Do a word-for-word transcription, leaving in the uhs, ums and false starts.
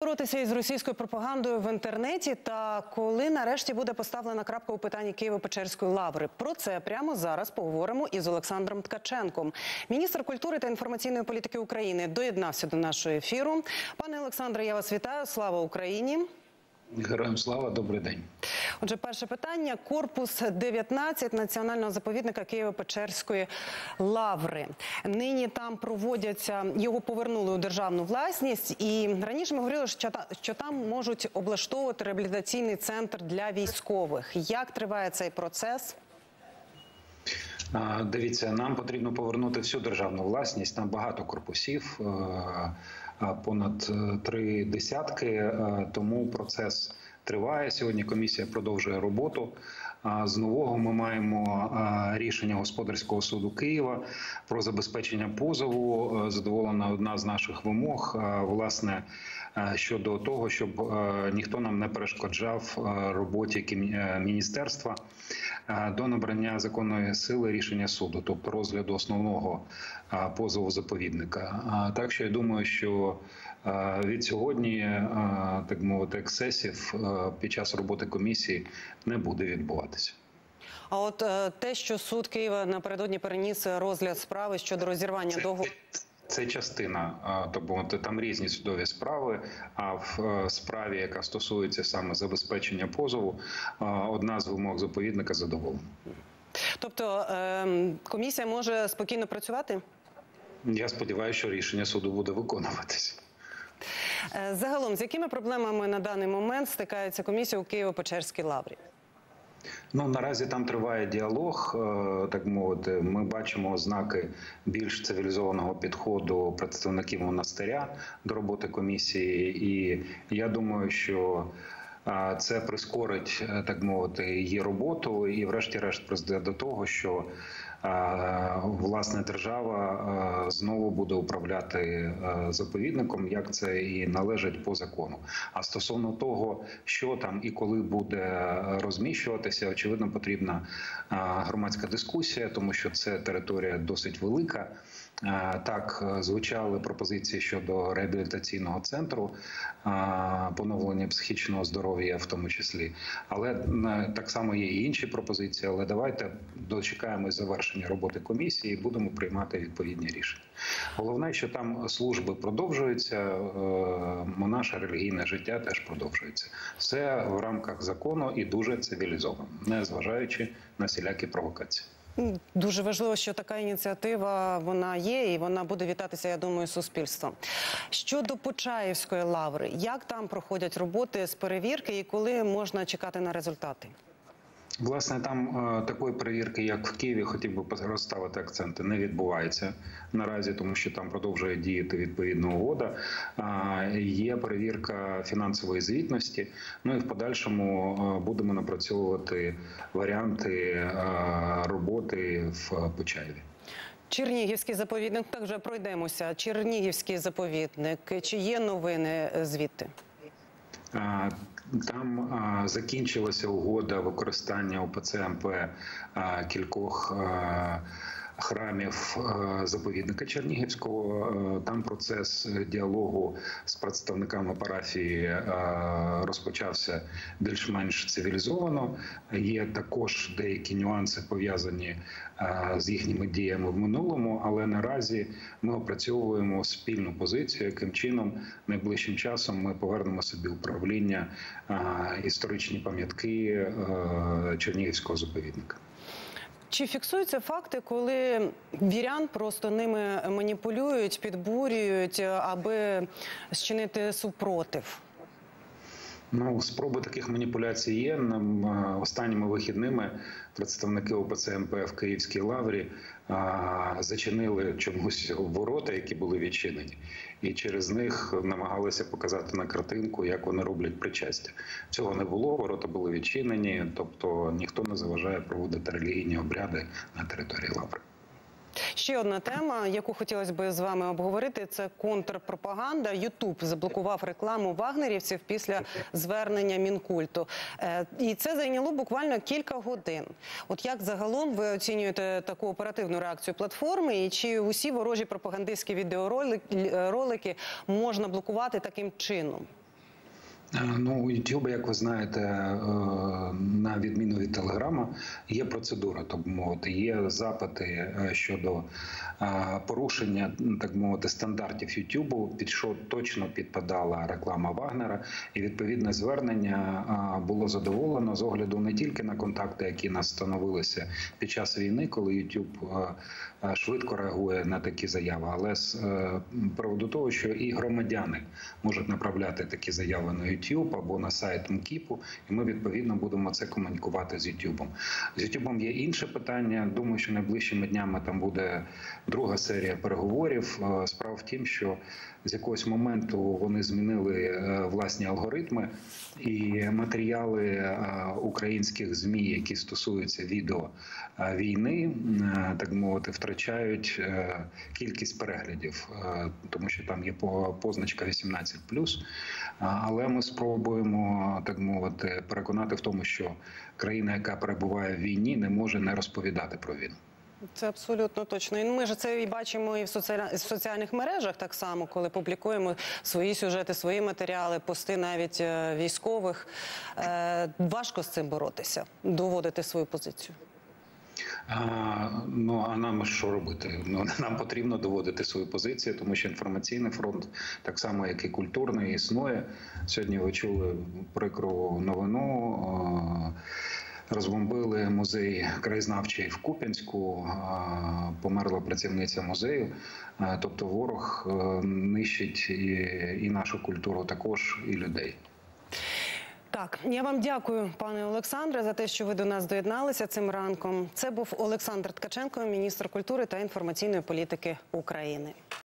боротися із російською пропагандою в інтернеті та коли нарешті буде поставлена крапка у питанні Києво-Печерської лаври? Про це прямо зараз поговоримо із Олександром Ткаченком. Міністр культури та інформаційної політики України доєднався до нашого ефіру. Пане Олександре, я вас вітаю. Слава Україні! Героям слава, добрий день. Отже, перше питання. Корпус дев'ятнадцять Національного заповідника Києво-Печерської лаври. Нині там проводяться, його повернули у державну власність. І раніше ми говорили, що, що там можуть облаштовувати реабілітаційний центр для військових. Як триває цей процес? Дивіться, нам потрібно повернути всю державну власність. Там багато корпусів, понад три десятки, тому процес триває. Сьогодні комісія продовжує роботу. З нового ми маємо рішення Господарського суду Києва про забезпечення позову. Задоволена одна з наших вимог, власне, щодо того, щоб ніхто нам не перешкоджав роботі міністерства до набрання законної сили рішення суду, тобто розгляду основного позову заповідника. Так що я думаю, що від сьогодні, так мовити, ексцесів під час роботи комісії не буде відбуватися. А от те, що суд Києва напередодні переніс розгляд справи щодо розірвання договору... Це частина, тобто там різні судові справи, а в справі, яка стосується саме забезпечення позову, одна з вимог заповідника задоволена. Тобто комісія може спокійно працювати? Я сподіваюся, що рішення суду буде виконуватися. Загалом, з якими проблемами на даний момент стикається комісія у Києво-Печерській лаврі? Ну, наразі там триває діалог, так мовити. Ми бачимо ознаки більш цивілізованого підходу представників монастиря до роботи комісії. І я думаю, що це прискорить, так мовити, її роботу і врешті-решт призведе до того, що власне держава знову буде управляти заповідником, як це і належить по закону. А стосовно того, що там і коли буде розміщуватися, очевидно, потрібна громадська дискусія, тому що це територія досить велика. Так, звучали пропозиції щодо реабілітаційного центру, поновлення психічного здоров'я в тому числі. Але так само є і інші пропозиції, але давайте дочекаємось завершення роботи комісії і будемо приймати відповідні рішення. Головне, що там служби продовжуються, наше релігійне життя теж продовжується. Все в рамках закону і дуже цивілізовано, не зважаючи на всілякі провокації. Дуже важливо, що така ініціатива, вона є і вона буде вітатися, я думаю, суспільством. Щодо Почаївської лаври, як там проходять роботи з перевірки і коли можна чекати на результати? Власне, там е, такої перевірки, як в Києві, хотів би розставити акценти, не відбувається наразі, тому що там продовжує діяти відповідна угода. Е, є перевірка фінансової звітності, ну і в подальшому е, будемо напрацьовувати варіанти е, роботи в Почаєві. Чернігівський заповідник, так вже пройдемося. Чернігівський заповідник, чи є новини звідти? Там а, закінчилася угода використання У Пе Це Ем Пе а, кількох а, храмів а, заповідника Чернігівського. А, там процес діалогу з представниками парафії а, розпочався більш-менш цивілізовано. Є також деякі нюанси пов'язані з їхніми діями в минулому, але наразі ми опрацьовуємо спільну позицію, яким чином найближчим часом ми повернемо собі управління історичні пам'ятки Чернігівського заповідника. Чи фіксуються факти, коли вірян просто ними маніпулюють, підбурюють, аби зчинити супротив? Ну, спроби таких маніпуляцій є. Нам останніми вихідними представники У Пе Це Ем Пе в Київській лаврі а, зачинили чомусь ворота, які були відчинені. І через них намагалися показати на картинку, як вони роблять причастя. Цього не було, ворота були відчинені, тобто ніхто не заважає проводити релігійні обряди на території лаври. Ще одна тема, яку хотілося б з вами обговорити, це контрпропаганда. Ютуб заблокував рекламу вагнерівців після звернення Мінкульту. І це зайняло буквально кілька годин. От як загалом ви оцінюєте таку оперативну реакцію платформи? І чи усі ворожі пропагандистські відеоролики можна блокувати таким чином? Ну, у YouTube, як ви знаєте, на відміну від Телеграма, є процедура, так мовити, є запити щодо порушення, так мовити, стандартів YouTube, під що точно підпадала реклама Вагнера, і відповідне звернення було задоволено з огляду не тільки на контакти, які нас становилися під час війни, коли YouTube швидко реагує на такі заяви, але з приводу того, що і громадяни можуть направляти такі заяви на YouTube або на сайт МКІПу, і ми, відповідно, будемо це комунікувати з YouTube. З YouTube є інше питання. Думаю, що найближчими днями там буде друга серія переговорів. Справа в тім, що з якогось моменту вони змінили власні алгоритми, і матеріали українських ЗМІ, які стосуються відео війни, так мовити, втрачають кількість переглядів, тому що там є позначка вісімнадцять плюс, але ми спробуємо, так мовити, переконати в тому, що країна, яка перебуває в війні, не може не розповідати про війну. Це абсолютно точно. І ми ж це і бачимо і в соціальних мережах так само, коли публікуємо свої сюжети, свої матеріали, пости навіть військових. Важко з цим боротися, доводити свою позицію. А, ну, а нам що робити? Ну, нам потрібно доводити свою позицію, тому що інформаційний фронт, так само, як і культурний, існує. Сьогодні ви чули прикру новину. Розбомбили музей краєзнавчий в Куп'янську, померла працівниця музею. Тобто ворог нищить і, і нашу культуру також, і людей. Так, я вам дякую, пане Олександре, за те, що ви до нас доєдналися цим ранком. Це був Олександр Ткаченко, міністр культури та інформаційної політики України.